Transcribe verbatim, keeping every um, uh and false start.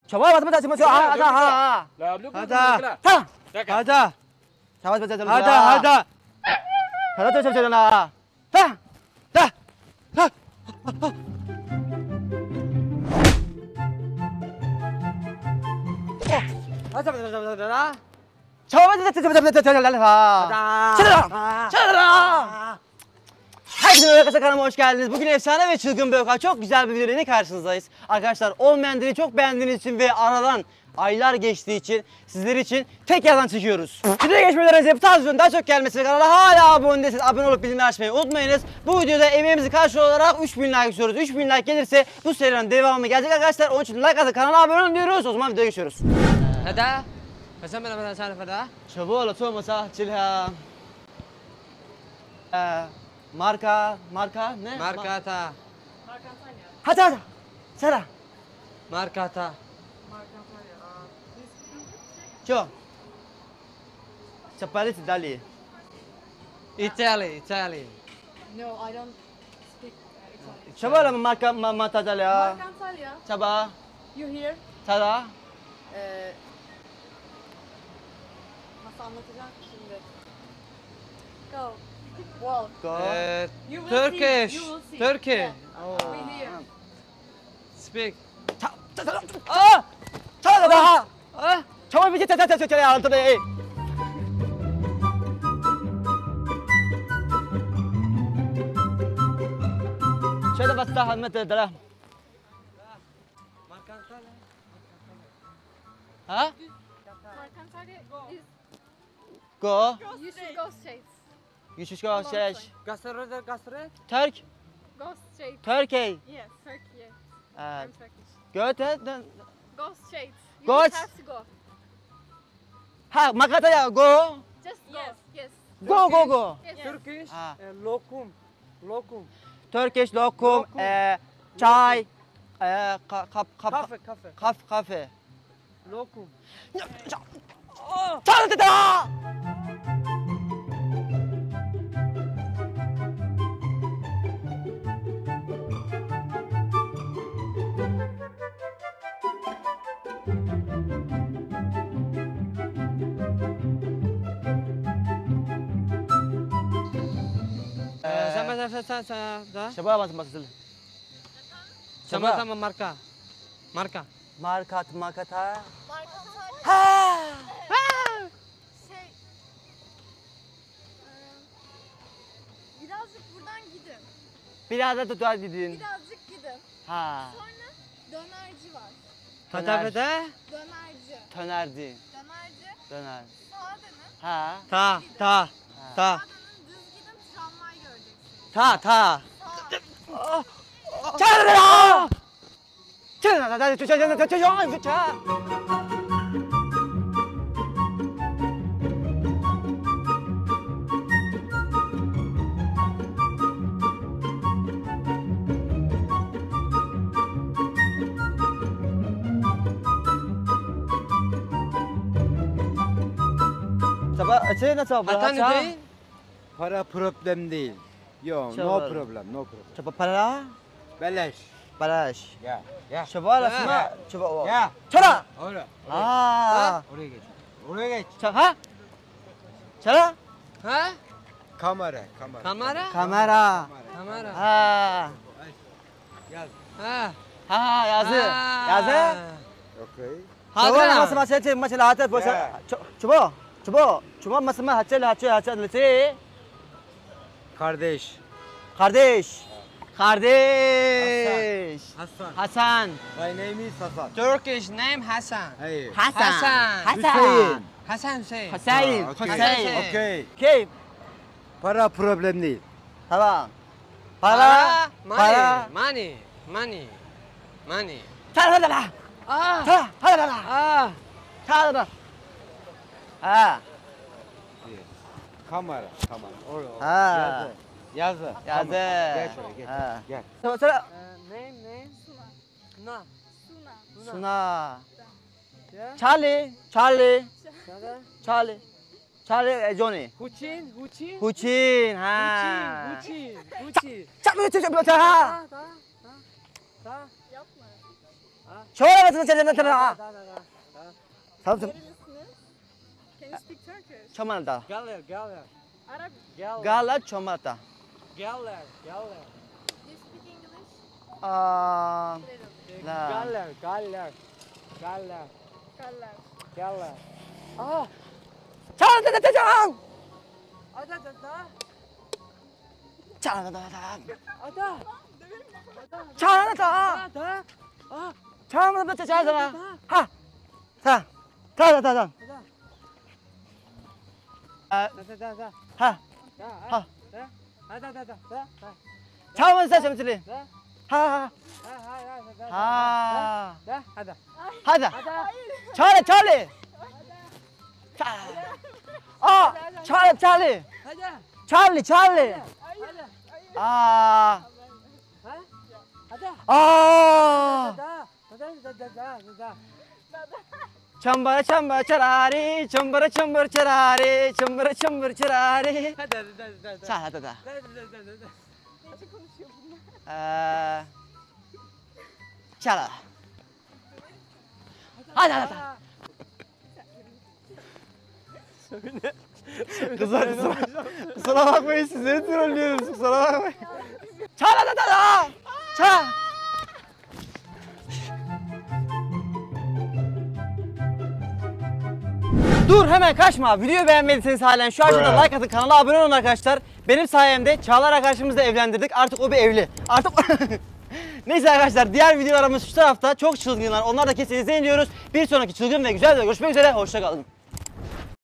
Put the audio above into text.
Çabuk bas bas bas. Hadi ha. Hadi. Ta. Hadi. Çabuk bas bas. Hadi hadi. Hadi çabuk çabuk la. Ta. Ta. Ta. Hadi hadi hadi hadi. Çabuk bas bas bas bas bas la. Çabuk. Çabuk. Herkese merhaba, kanalıma hoş geldiniz. Bugün efsane ve çılgın bir vaka, çok güzel bir video ile karşınızdayız. Arkadaşlar, olmayan dili çok beğendiğiniz için ve aradan aylar geçtiği için sizler için tek yerden çekiyoruz. Videoya geçmeden önce bu tarz videonun daha çok gelmesi ve kanala hala abone değilseniz abone olup bildirimleri açmayı unutmayınız. Bu videoda emeğimizi karşı olarak üç bin like istiyoruz. üç bin like gelirse bu serinin devamı gelecek arkadaşlar. Onun için like atıp kanala abone olun diyoruz. O zaman videoya geçiyoruz. Hadi. Kaçın bana bana sana hadi. Çabuk ol, oturma sahçılha. Eee... Marka, marka ne? Markata. Hadi hadi. Sera. Markata. Ciao. Sapali Italy. Italy, Italy. No, I don't speak uh, Italian. Çabala marka mata Italia. Marka Antalya. Çaba. You here? Tada. Ee, nasıl anlatacağım ki şimdi? Go. Walk. Go. Uh, You will Turkish. see. You will see. Turkey. Yeah. Oh. We here. Speak. Ah! Çabala daha. Ah. Çabala bir tete tete tete altı be. Şöyle basta Ahmet dala. Markata. Ha? Marka Antalya is... Go. You should go straight. You should go seç. Gastroda gastroda. Türk. Go straight. Turkey. Yes, Turkey. Yes. Evet. I'm Turkish. Göte. Go straight. You Go. just have to go. Ha, makata ya go. Just yes, yes. Go go go. Yes. Turkish. Ah. Uh, lokum. Lokum. Turkish lokum, Lokum. eee çay, eee kap kap kap Kafe kafe. kaf kafe. Lokum. Çal dedi. Sama sama sama sama. Şaba bas bas. Sama sama marka. Marka. Markat makata. Marka Antalya. Ha! Şey... eee, birazcık buradan gidin. Biraz da tutar dedin. Birazcık gidin. Ha. Sonra dönerci var. Hadi hadi. Dönerci. Tönerdi. Dönerci. Döner. Sağa dönün. Ha. Ta ta ta. Sağa dönün, düz gidin, tramvay göreceksiniz. Ta ta. Sağ. Çal dedi. Çal dedi. Çal dedi. Çal dedi. Çal. Sabah şey nasıl Hatta yapar? ne değil? Para problem değil. Yo, Şey no var. problem, no problem. Coba para, Beleş. balaş. Ya, ya. Coba lah semua, coba o. Ya. Çala. Oraya. Aa. Oraya geç. Oraya geç. Çal ha? Çala. Ha? Kamera, kamera. Kamera? Kamera. Kamera. Ha. Yaz. Ha. Ha yazı. Ha. Yazı. Okay. Coba lah Hakan. masa masa cek masa lah atas bosan. Ya. Coba. Coba. Coba masa masa hacer lah hacer hacer leci. Kardeş. Kardeş. Kardeş. Hasan. Hasan. My name is Hasan. Turkish name Hasan. Hayır. Hasan. Hasan. Hasan. Hüseyin. Hasan Hüseyin. Hüseyin. Ha, okey. Hüseyin. Okay. Okey. Para problem değil. Tamam. Para. Money. Para. Money. Money. Money. Çal hadi lah. Ah. Çal hadi lah. Ah. Çal hadi. Ha. Kamera, kamera. Oraya. Ha. Yazı. Yazı. Yazı. Tamam. Geç oraya, geç. Ha. Gel. Sonra sonra Name name. Suna. Suna. Suna. Suna. Yeah. Charlie. Charlie. Nada. Charlie. Charlie eh, Johnny. Huçin. Huçin. Huçin. Ha. Huçin. Huçin. Huçin. Çabuk çabuk çabuk. Ha. Ta ta ta. Yapma. Çala batı çala batı. Da, da, da, da. Samsun. Nerelisiniz? Can you speak Turkish? Çamalda. Galler, galler. Arabic. Galler. Gala çomata. Galler, galler. Do you speak English? Aa, Little. La. Galler, galler. Galler, Galler. galler. aa. Çala da da da. Ada, da, da. Çala da da. Ada. Çala da da. Da, da. Ah, Çala da da çala da. Ha. Ta. Ta ta ta ta. da. Ee, Da, da, da, da. Ha. Da, Ha. Da. Ha, da, da, da. Da, da. Çala da çamtili. Da. Ha ha. Ha, ha, ha, da, da, da. Ha. Da, hadi. Hadi. Ada. Çale çale. Aa, çale çale. Hadi. Charlie Charlie. Hadi. Aa. Ha? Hadi. Aa. Da, da, da, da, da, da, da. Çambara çambara çarari, çambara çambara çarari, çambara çambara çarari. Hadi, da, da, da, da. Çal hadi da. Da, da, da, da, da. Nece konuşuyor bunlar? Ee, çal. Hadi hadi. Kızlar kusura, kusura bakmayın sizleri trollüyoruz kusura bakmayın. Çal hadi hadi. Çal. Dur hemen kaçma. Videoyu beğenmediyseniz halen şu aşağıda like atın, kanala abone olun arkadaşlar. Benim sayemde Çağlar arkadaşımızı da evlendirdik. Artık o bir evli. Artık neyse arkadaşlar, diğer videolarımız şu tarafta, çok çılgınlar. Onlar da kesin izleyin diyoruz. Bir sonraki çılgın ve güzel videoda görüşmek üzere. Hoşça kalın.